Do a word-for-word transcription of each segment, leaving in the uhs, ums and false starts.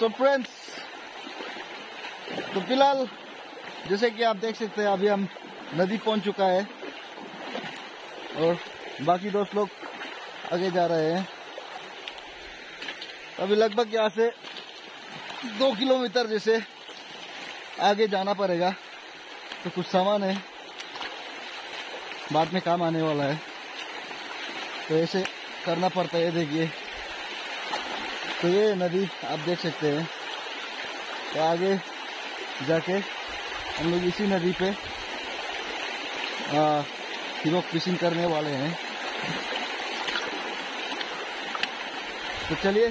So friends, तो फिलहाल जैसे कि आप देख सकते हैं अभी हम नदी पहुंच चुका है और बाकी दोस्त लोग आगे जा रहे हैं। अभी लगभग यहाँ से दो किलोमीटर जैसे आगे जाना पड़ेगा, तो कुछ सामान है बाद में काम आने वाला है, तो ऐसे करना पड़ता है। देखिए, तो ये नदी आप देख सकते हैं। तो आगे जाके हम लोग इसी नदी पे हिबॉक फिशिंग करने वाले हैं। तो चलिए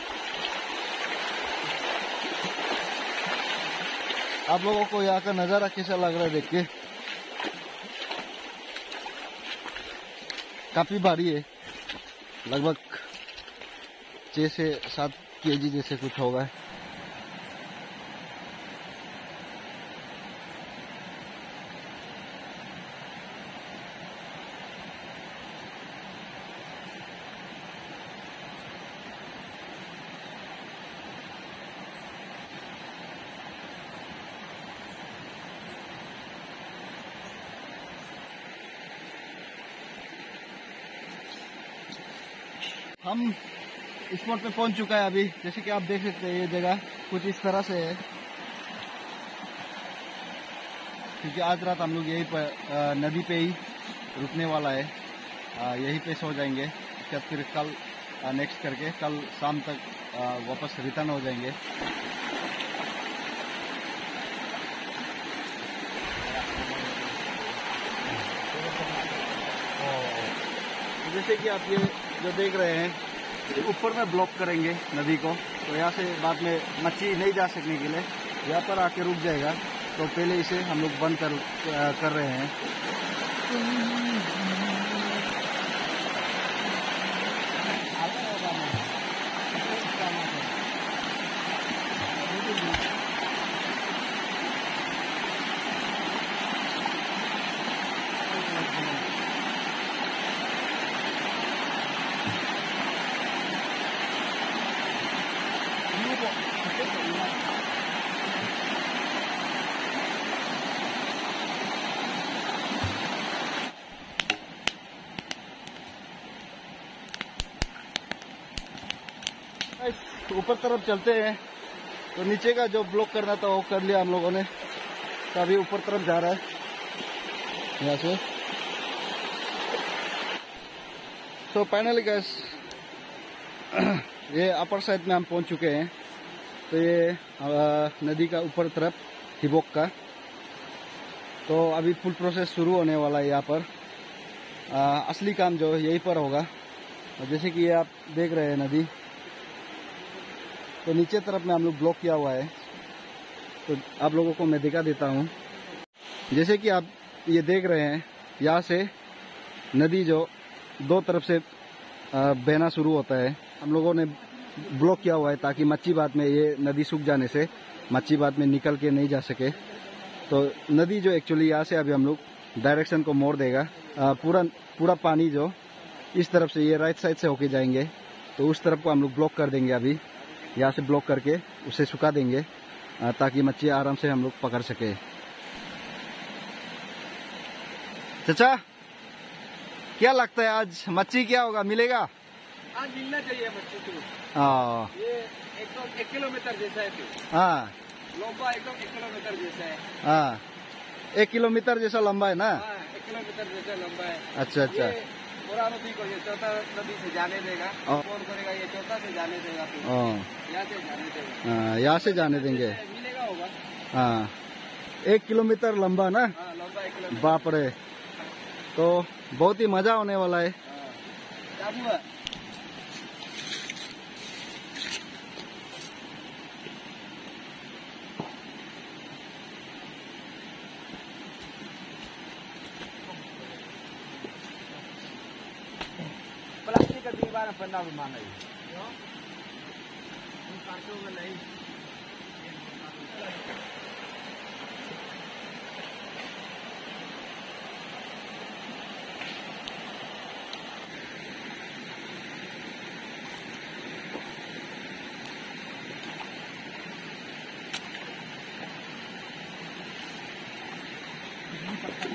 आप लोगों को यहाँ का नज़ारा कैसा लग रहा है देख के। काफी भारी है, लगभग छह से सात केजी जैसे कुछ होगा। हम स्पॉट पे पहुंच चुका है अभी। जैसे कि आप देख सकते हैं ये जगह कुछ इस तरह से है, क्योंकि आज रात हम लोग यहीं पर नदी पे ही रुकने वाला है। यहीं पे सो जाएंगे, उसके बाद फिर कल नेक्स्ट करके कल शाम तक वापस रिटर्न हो जाएंगे। जैसे कि आप ये जो देख रहे हैं, ऊपर में ब्लॉक करेंगे नदी को, तो यहाँ से बाद में मच्छी नहीं जा सकने के लिए यहाँ पर आके रुक जाएगा। तो पहले इसे हम लोग बंद कर कर रहे हैं। ऊपर तरफ चलते हैं। तो नीचे का जो ब्लॉक करना था वो कर लिया हम लोगों ने, तो अभी ऊपर तरफ जा रहा है यहाँ से। तो फाइनली गाइस ये अपर साइड में हम पहुंच चुके हैं। तो ये आ, नदी का ऊपर तरफ हिबॉक का, तो अभी फुल प्रोसेस शुरू होने वाला है यहाँ पर। आ, असली काम जो यहीं पर होगा। और जैसे कि ये आप देख रहे हैं नदी, तो नीचे तरफ में हम लोग ब्लॉक किया हुआ है। तो आप लोगों को मैं दिखा देता हूँ। जैसे कि आप ये देख रहे हैं, यहाँ से नदी जो दो तरफ से बहना शुरू होता है। हम लोगों ने ब्लॉक किया हुआ है ताकि मच्छी बाद में ये नदी सूख जाने से मच्छी बाद में निकल के नहीं जा सके। तो नदी जो एक्चुअली यहाँ से अभी हम लोग डायरेक्शन को मोड़ देगा। पूरा पूरा पानी जो इस तरफ से ये राइट साइड से होके जाएंगे, तो उस तरफ को हम लोग ब्लॉक कर देंगे। अभी यहाँ से ब्लॉक करके उसे सुखा देंगे ताकि मच्छी आराम से हम लोग पकड़ सके। चाचा, क्या लगता है आज मच्छी क्या होगा, मिलेगा? आज मिलना चाहिए मच्छी तो। हाँ, ये एकदम एक किलोमीटर जैसा है तो। हाँ, लंबा एकदम एक किलोमीटर जैसा है। हाँ, एक किलोमीटर जैसा लंबा है ना? हाँ, एक किलोमीटर जैसा लंबा है। अच्छा अच्छा। पूरा नदी को ये चौथा नदी से जाने देगा, फोन करेगा, ये चौथा से जाने देगा, फिर यहाँ से जाने देगा। हाँ, यहाँ से जाने देंगे। मिलेगा होगा। हाँ, एक किलोमीटर लंबा ना? हाँ, लंबा एक किलोमीटर। बाप रे, तो बहुत ही मजा होने वाला है। चाबू है। प्लास्टिक का दीवार पन्ना भी माना है। नहीं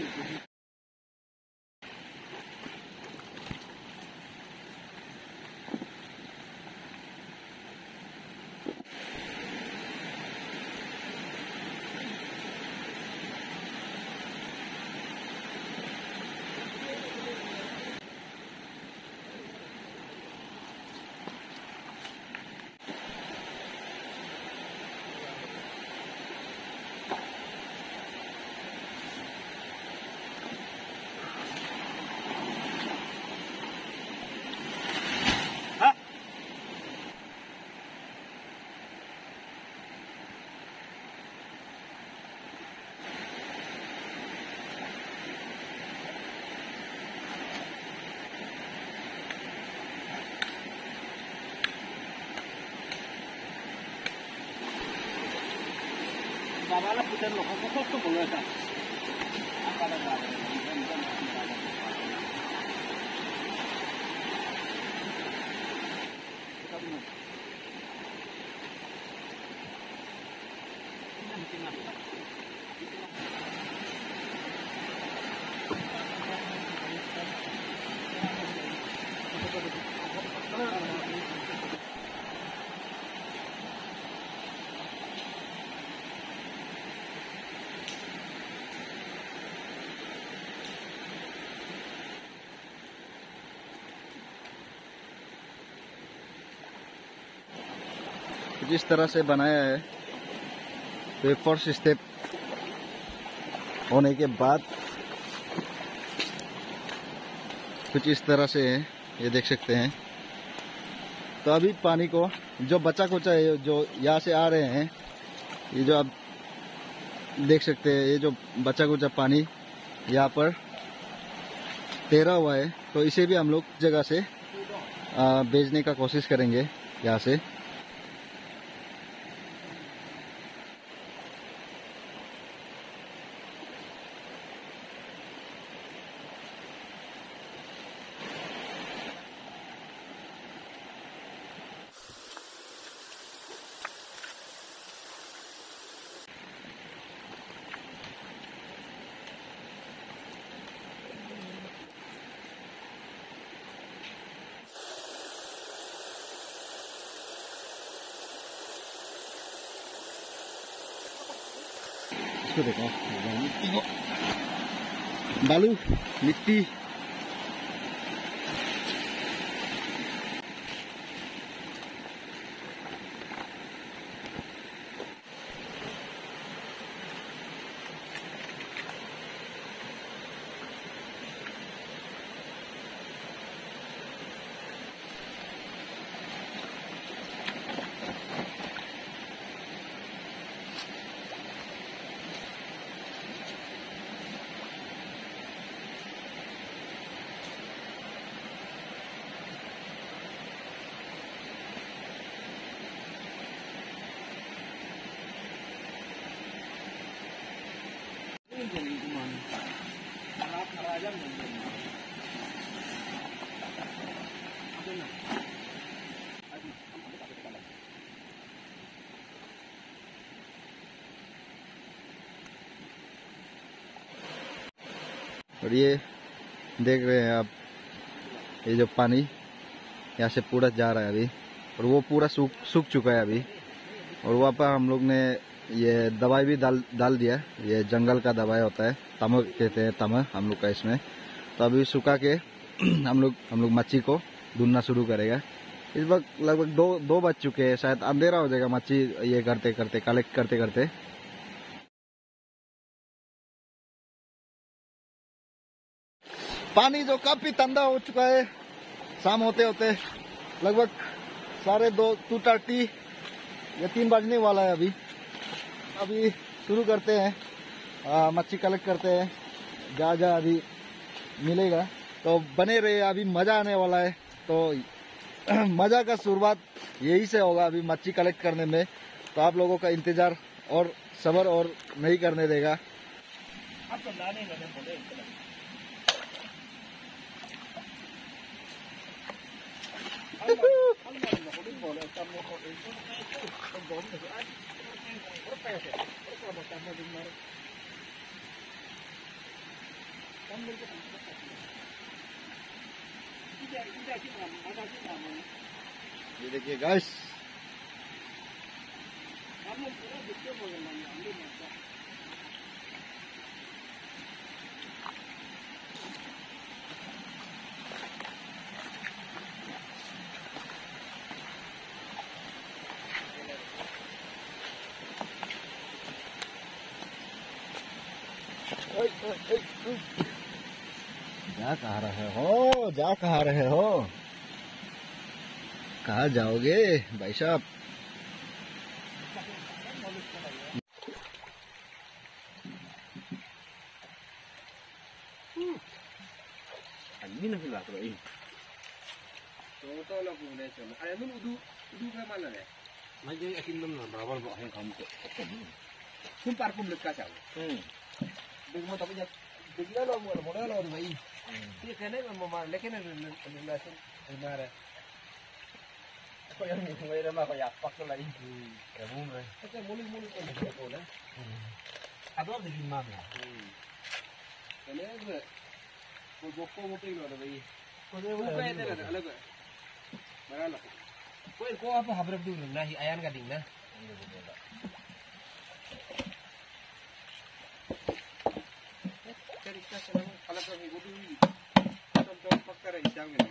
Babalah putar lo, kok kok tuh boleh tak? Apa ada? जिस तरह से बनाया है तो फर्स्ट स्टेप होने के बाद कुछ इस तरह से है, ये देख सकते हैं। तो अभी पानी को जो बचा कुचा है, जो यहाँ से आ रहे हैं, ये जो आप देख सकते हैं, ये जो बचा कुचा पानी यहाँ पर तैरा हुआ है, तो इसे भी हम लोग जगह से भेजने का कोशिश करेंगे यहाँ से। इसको देखो, मिट्टी को, बालू, मिट्टी, और ये देख रहे हैं आप, ये जो पानी यहाँ से पूरा जा रहा है अभी, और वो पूरा सूख सूख चुका है अभी। और वहाँ पर हम लोग ने ये दवाई भी डाल डाल दिया, ये जंगल का दवाई होता है, तमक कहते हैं, तमक हम लोग का इसमें। तो अभी सुखा के हम लोग हम लोग मच्छी को ढूंढना शुरू करेगा। इस वक्त लगभग दो दो बज चुके हैं, शायद अंधेरा हो जाएगा मच्छी ये करते करते, कलेक्ट करते करते। पानी जो काफी ठंडा हो चुका है, शाम होते होते लगभग साढ़े दो टू थर्टी या तीन बजने वाला है अभी। अभी शुरू करते हैं, मच्छी कलेक्ट करते हैं, जहाँ जहाँ अभी मिलेगा। तो बने रहे, अभी मजा आने वाला है। तो मजा का शुरुआत यही से होगा अभी मच्छी कलेक्ट करने में। तो आप लोगों का इंतजार और सब्र और नहीं करने देगा। ये देखिए गाइस, जा कहाँ रहे हो, जा कहाँ रहे हो, कहाँ जाओगे भाई साहब? Ini nak hilang kalau ini. Total lah pun dah cuma. Ayah mun udu udu ke mana ni? Macam akin nam nam berapa bawa yang kamu tu. Kumpar pun dekat jauh. Hmm. Dengan tapi jak dengan lo mau modal lo tu bayi. Ini kena memang mana, lekin ada nasi mana. Kau yang ni kau yang mana kau yang pak tu lagi. Ya mula. Macam mula mula pun dekat tu lah. Ada apa di mana? Kena apa? Kau boko mau pergi mana bayi? Kau ni apa yang ada ada apa? Mana lah? Kau kau apa habrab dulu nah ayan gading nah. Cari kas orang kalau kau hidup dulu, contoh pakar hijau ni.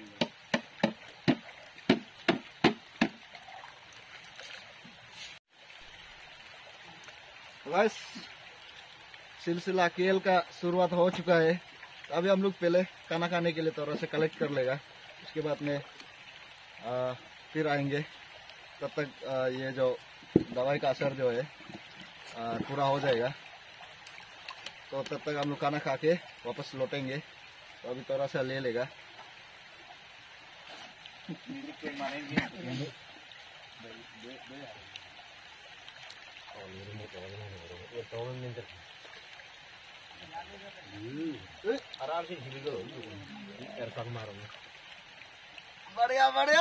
Guys, सिलसिला K L का शुरुआत हो चुका है। अभी हम लोग पहले खाना खाने के लिए थोड़ा से कलेक्ट कर लेगा, उसके बाद में आ, फिर आएंगे। तब तक आ, ये जो दवाई का असर जो है आ, पूरा हो जाएगा, तो तब तक हम लोग खाना खा के वापस लौटेंगे। तो अभी थोड़ा सा ले लेगा। आराम से झील करो यार पग मारो बढ़िया बढ़िया।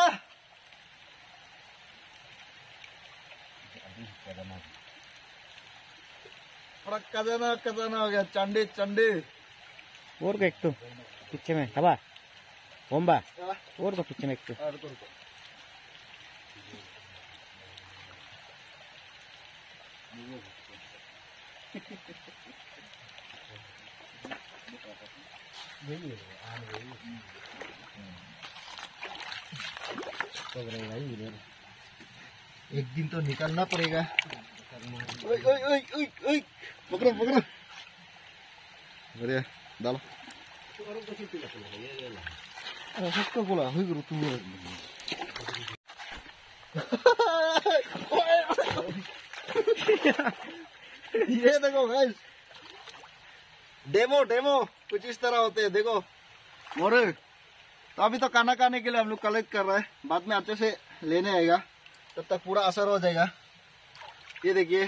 बड़ा खजाना खजाना हो गया। चंडी चंडी और का एक तो पीछे में हवा बोम्बा और का पीछे में एक तो एक दिन तो निकलना पड़ेगा। ओए ओए ओए ओए ओए पकड़ो पकड़ो। बढ़िया डालो। अरे सबको बोला हुई करो तुम। ये देखो गाइस, डेमो डेमो कुछ इस तरह होते हैं। देखो मोरे, तो अभी तो खाना खाने के लिए हम लोग कलेक्ट कर रहे हैं, बाद में अच्छे से लेने आएगा, तब तक पूरा असर हो जाएगा। ये देखिए,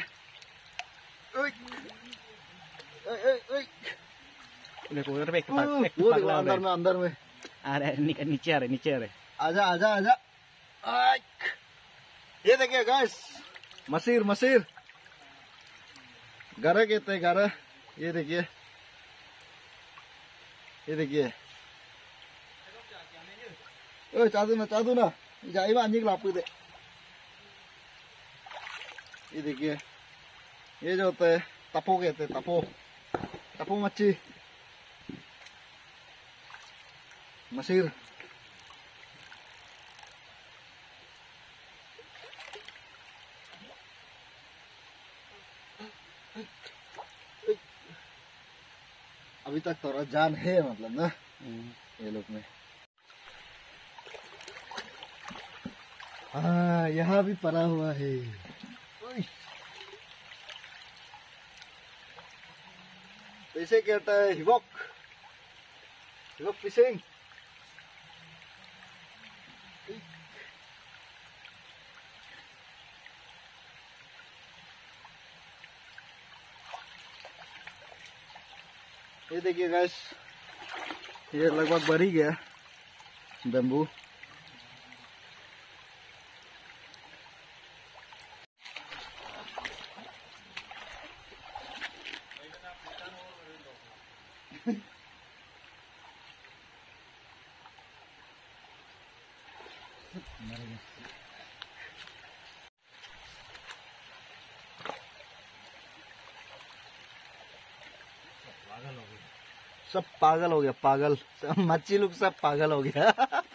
देखो उधर पे एक वो देखो अंदर में अंदर में आ रहा है, नीचे आ रहे नीचे आ रहे। आजा आजा आजा। ये देखिए गाइस, मसीर मसीर गारा कहते हैं, गारा। ये देखिए ये देखिए। ओए चादू ना चादू ना जाइबा अंजी लापू दे। ये देखिए, ये जो होता है तपो कहते हैं, तपो तपो मच्छी मसीर। अभी तक थोड़ा जान है मतलब ना ये लोग में। हाँ यहाँ भी पड़ा हुआ है। तो इसे कहता है हिवॉक, हिवॉक फिशिंग। ये देखिए गाइस, ये लगभग भर ही गया बेम्बू। सब पागल हो गया, पागल सब मच्छी लोग सब पागल हो गया।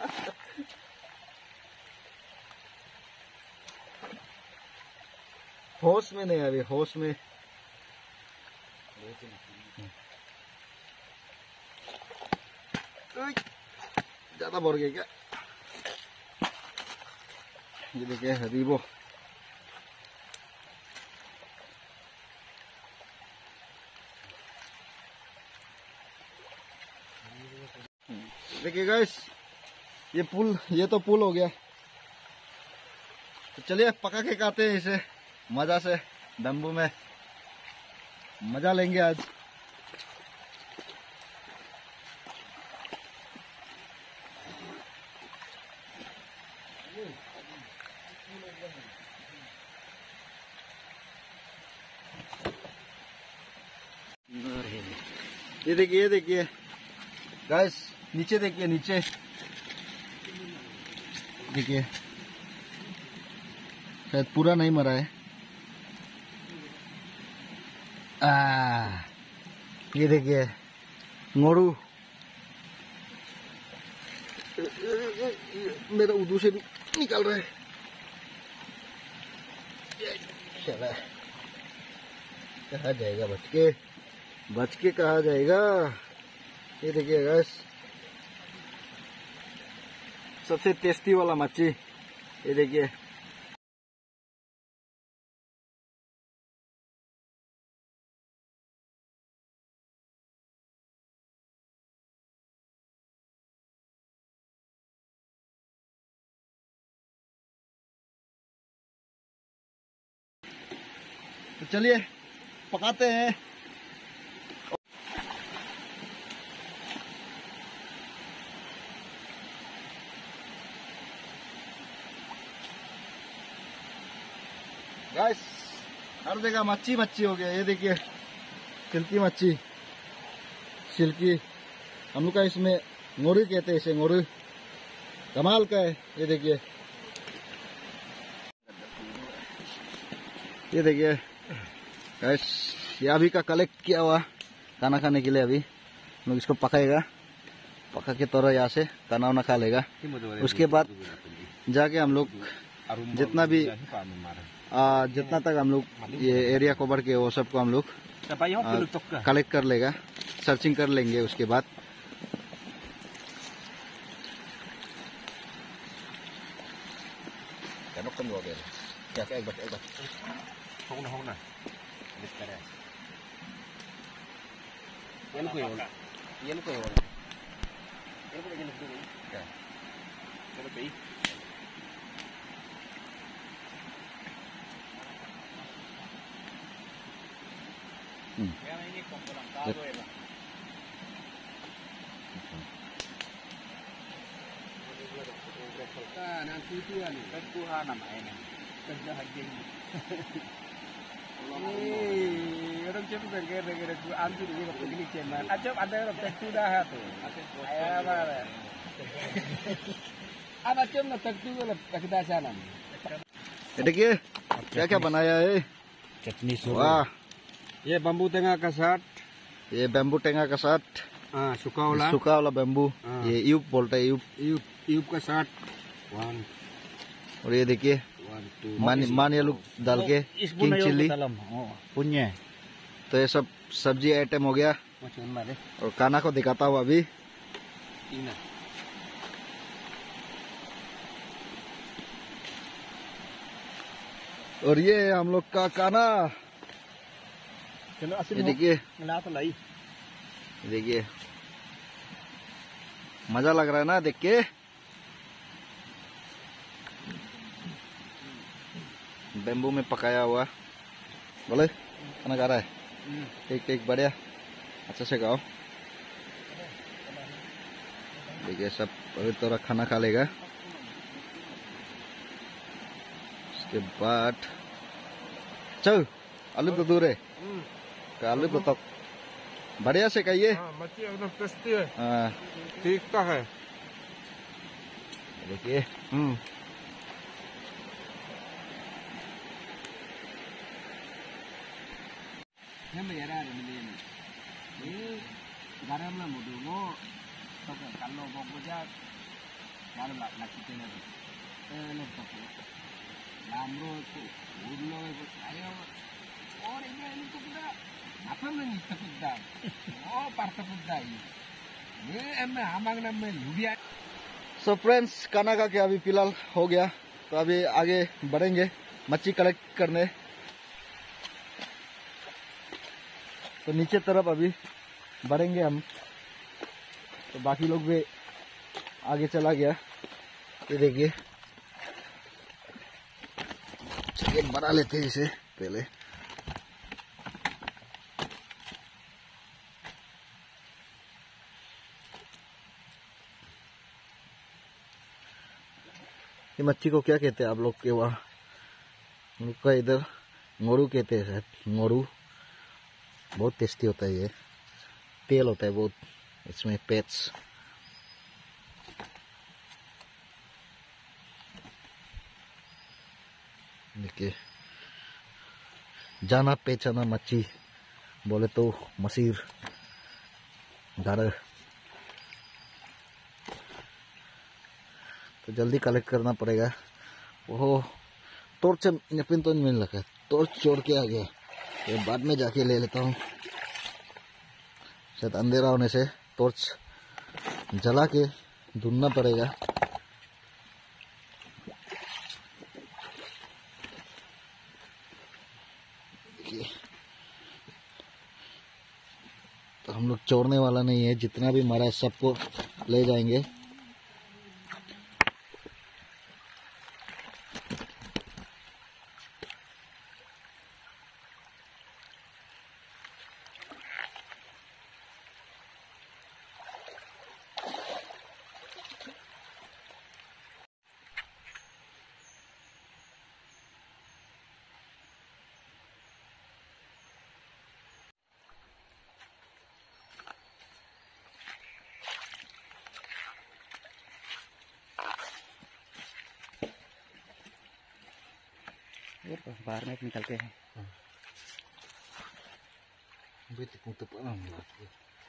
होश में नहीं अभी, होश में। ज्यादा बढ़ गया क्या? ये देखिए हरीबो। देखिए गाइस, ये पुल, ये तो पुल हो गया। तो चलिए पका के खाते हैं इसे मजा से, बैम्बू में मजा लेंगे आज। ये देखिए, ये देखिए गाइस, नीचे देखिए, नीचे देखिए, शायद पूरा नहीं मरा है। आ, ये देखिए मोरू, मेरा उदू से भी निकल रहा है। चला, कहा जाएगा बच के, बच के कहा जाएगा। ये देखिए गाइस, सबसे टेस्टी वाला मच्छी, ये देखिए। तो चलिए पकाते हैं। गाइस, हर जगह मच्छी मच्छी हो गया। ये देखिए सिल्की मच्छी, सिल्की, हम लोग का इसमें मोरू कहते हैं, इसे मोरू, कमाल का है। ये देखिए, ये देखिए गाइस, ये अभी का कलेक्ट किया हुआ खाना खाने के लिए। अभी हम लोग इसको पकाएगा, पका के तोड़ा यहाँ से खाना वाना खा लेगा। उसके बाद जाके हम लोग जितना भी आ, जितना तक हम लोग ये एरिया कवर के वो सबको हम लोग कलेक्ट कर लेगा, सर्चिंग कर लेंगे। उसके बाद क्या क्या एक बार एक बार không không này lịch cái này yên quỷ rồi yên quỷ rồi yên quỷ yên quỷ cái cái bị cái nan thứ tư này cái thứ hai nằm này này cái thứ hai gì Eh, orang cakap dengan dengan aku ambil dia dapat ini ceman. Acap ada orang tektu dah tu. Ayah mana? Ada cem na tektu lah kita sana. ये देखिए क्या क्या बनाया है। चटनी वाह, ये bamboo टेंगा का साथ, ये बैम्बू टेंगा का साथ, हाँ सूखा वाला, सूखा वाला बैम्बू, ये यूप बोलते हैं, यूप यूप यूप का साथ, वन, और ये देखिए मान मान ये लोग डाल के किंग चिल्ली punya। तो ये सब सब्जी आइटम हो गया। और खाना को दिखाता हूँ अभी। और ये हम लोग का खाना, ये देखिए, देखिए मजा लग रहा है ना देख के। बैम्बू में पकाया हुआ, बोले खाना खा रहा है, एक एक बढ़िया, अच्छा से खाओ। देखिए सब अभी थोड़ा खाना खा लेगा। उसके बाद चल आलू तो दूर है, आलू तो तक बढ़िया से खाइए। मच्छी एकदम टेस्टी है, हाँ ठीक का है। देखिए हम्म garam lah mudu mo to kalau bobo ja garam lah nak kita ni eh nak to lamro tu urlo ayo और ini ini tu kita apa ni tu kita oh parta kita ini ये एम आमांग नाम में लुबिया। So friends खाना खा के अभी फिलहाल हो गया, तो अभी आगे बढ़ेंगे मच्छी कलेक्ट करने। तो नीचे तरफ अभी बढ़ेंगे हम, तो बाकी लोग भी आगे चला गया। ये देखिए, चलिए बना लेते हैं इसे पहले। ये मच्छी को क्या कहते हैं आप लोग के वहाँ? हम लोग का इधर मोरू कहते हैं शायद, मोरू। बहुत टेस्टी होता है ये, तेल होता है बहुत इसमें, पेट्स। देखिए, जाना पहचाना मच्छी बोले तो मसीर दारा। तो जल्दी कलेक्ट करना पड़ेगा। वो टॉर्च नपिन तो नहीं मिल रहा है, टॉर्च छोड़ के आ गया, ये बाद में जाके ले लेता हूँ। शायद अंधेरा होने से टॉर्च जला के ढूंढना पड़ेगा। तो हम लोग छोड़ने वाला नहीं है, जितना भी मरा है सबको ले जाएंगे। बाहर में निकलते हैं। Betul untuk apa lagi?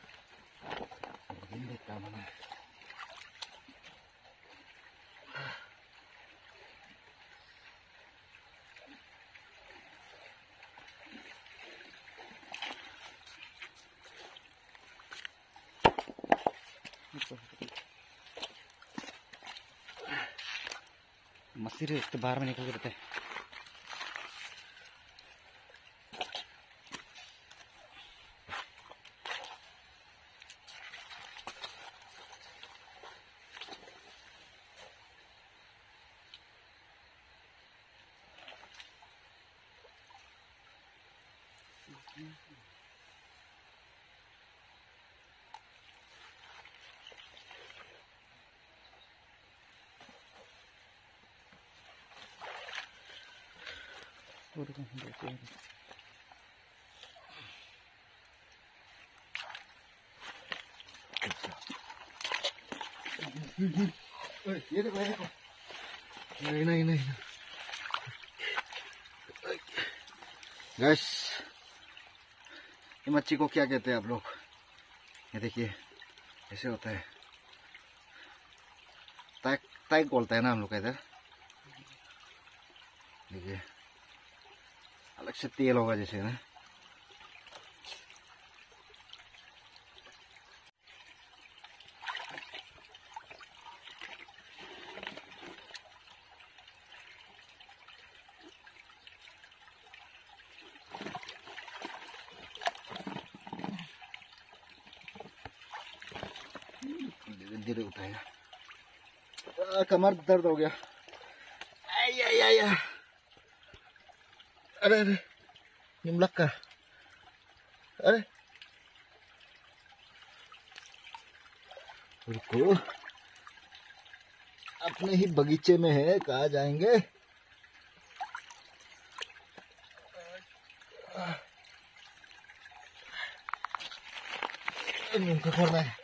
Ini mana? मसीर तो बाहर में निकल के रहते हैं। ये देखो, ये देखो, नहीं नहीं नहीं गैस, ये मच्छी को क्या कहते हैं आप लोग? ये देखिए, ऐसे होता है, ताक ताक बोलता है ना हम लोग का इधर। देखिए, अलग से तेल होगा जैसे ना। धीरे उठाएगा। कमर दर्द हो गया। आई आई आई आई। अरे अरे निमलक का, अरे रुको, अपने ही बगीचे में है, कहाँ जाएंगे? मुंह खोलना है।